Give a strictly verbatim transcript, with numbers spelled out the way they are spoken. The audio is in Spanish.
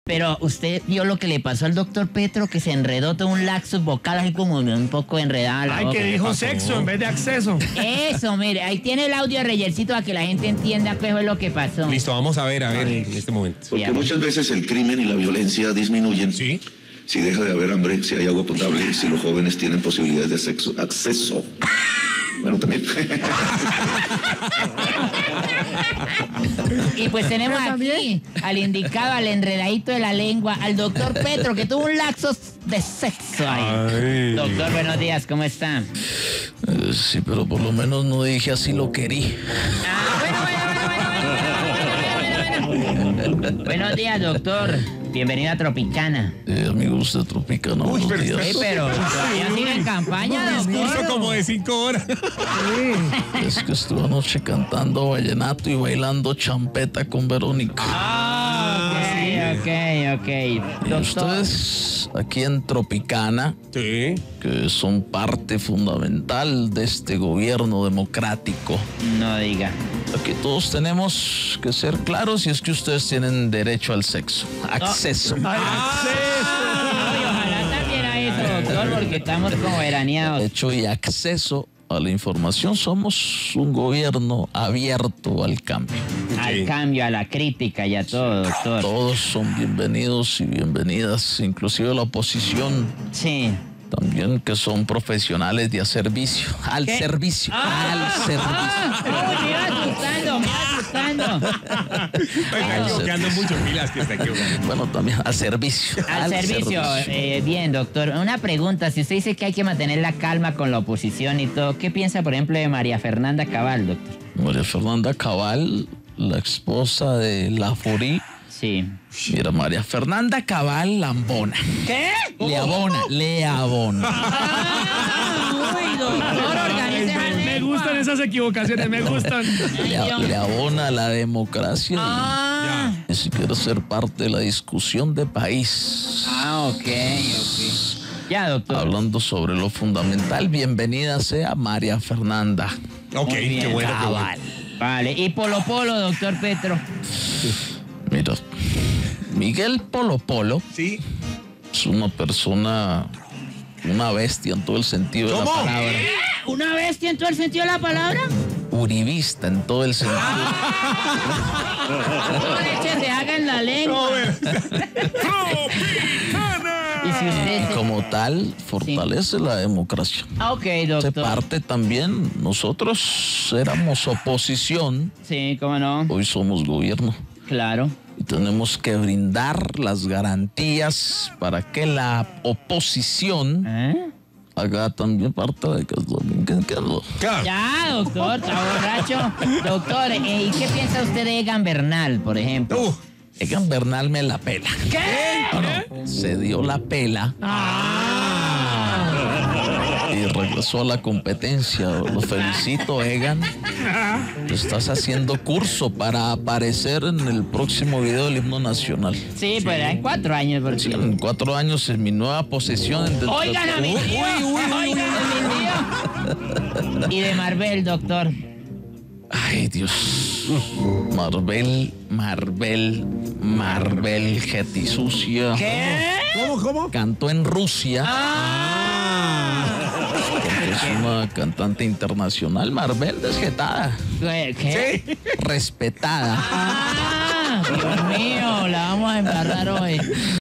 Pero usted vio lo que le pasó al doctor Petro, que se enredó todo un laxus vocal, así como un poco enredada la Ay, boca. que dijo sexo en vez de acceso. Eso, mire, ahí tiene el audio de Reyercito para que la gente entienda qué fue lo que pasó. Listo, vamos a ver, a ver, en este momento. Porque Bien. muchas veces el crimen y la violencia disminuyen Sí. si deja de haber hambre, si hay agua potable, si los jóvenes tienen posibilidades de sexo, acceso. Bueno, también. Y pues tenemos aquí al indicado, al enredadito de la lengua, al doctor Petro, que tuvo un laxo de sexo ahí. Ay. Doctor, buenos días, ¿cómo está? Eh, sí, pero por lo menos no dije así lo querí. Ah, bueno, bueno, bueno, bueno, bueno, bueno, bueno, bueno. Buenos días, doctor. Bienvenido a Tropicana. Eh, amigos de Tropicana, Uy, buenos pero días. Ey, pero todavía sigue en campaña, Curso doctor. como de cinco horas. Es que estuve anoche cantando vallenato y bailando champeta con Verónica. Ah, ok, ok, ok. Y Doctor. ustedes aquí en Tropicana, Sí. que son parte fundamental de este gobierno democrático. No diga. Aquí todos tenemos que ser claros y es que ustedes tienen derecho al sexo, acceso. Ay, ojalá también a eso, doctor, porque estamos como veraneados. Derecho y acceso a la información. Somos un gobierno abierto al cambio. Al cambio, a la crítica y a todo, doctor. Todos son bienvenidos y bienvenidas, inclusive la oposición Sí. también, que son profesionales de a servicio, al ¿Qué? servicio, al servicio. Uy, me iba asustando, me iba asustando. Está equivocando mucho, pilas que está equivocando. Bueno, también al servicio. Al servicio, eh, bien, doctor. Una pregunta, si usted dice que hay que mantener la calma con la oposición y todo, ¿qué piensa, por ejemplo, de María Fernanda Cabal, doctor? María Fernanda Cabal, la esposa de Laforí. Sí. Mira, María Fernanda Cabal lambona. ¿Qué? Le abona, le abona. Ah, uy, doctor, organice esa Me lengua. gustan esas equivocaciones, me gustan. Ay, Le, Dios. le abona la democracia Ah, y, y si quiere ser parte de la discusión de país. ah, ok, ok. Ya, doctor. Hablando sobre lo fundamental, bienvenida sea María Fernanda. Ok, Muy bien, qué bueno, qué bueno. Cabal. Vale, y Polo Polo, doctor Petro. Mira, Miguel Polo Polo Sí. es una persona, una bestia en todo el sentido de ¿Cómo? la palabra. ¿Una bestia en todo el sentido de la palabra? Uribista en todo el sentido. No leche se haga en la lengua. Y si usted Y se... como tal, fortalece la democracia. Ah, ok, Se doctor. parte también, nosotros éramos oposición, Sí, cómo no. hoy somos gobierno. Claro. Y tenemos que brindar las garantías para que la oposición ¿Eh? haga también parte de que que- que no. Claro. Ya, doctor, está borracho. Doctor, eh, ¿y qué piensa usted de Egan Bernal, por ejemplo? Uh, Egan Bernal me la pela. ¿Qué? No, no, se dio la pela y regresó a la competencia. Lo felicito, Egan. Estás haciendo curso para aparecer en el próximo video del himno nacional. Sí, pues en cuatro años, porque... Sí, en cuatro años en mi nueva posesión. En Oigan a mi tío, oigan a mi tío. Y de Marvel, doctor. Ay, Dios. Marvel, Marvel, Marvel, Getty sucia. ¿Qué? ¿Cómo, cómo? Cantó en Rusia. Ah. Porque es una cantante internacional. Marvel, desjetada. ¿Qué? ¿Qué? Respetada. Ah, Dios mío, la vamos a embarrar hoy.